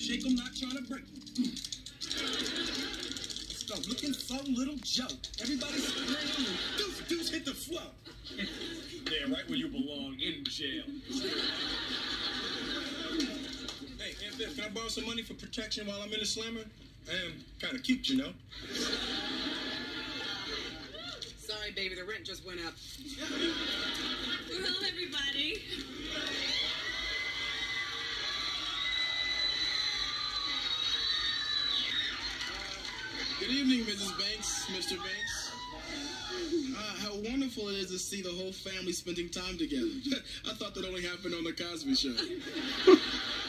Shake 'em, not trying to break 'em. Stop looking some little joke. Everybody's screaming. Deuce hit the floor. Yeah, right where you belong, in jail. Hey, Aunt Viv, can I borrow some money for protection while I'm in the slammer? I am kind of cute, you know. Sorry, baby, the rent just went up. Well, everybody. Good evening, Mrs. Banks, Mr. Banks. How wonderful it is to see the whole family spending time together. I thought that only happened on the Cosby Show.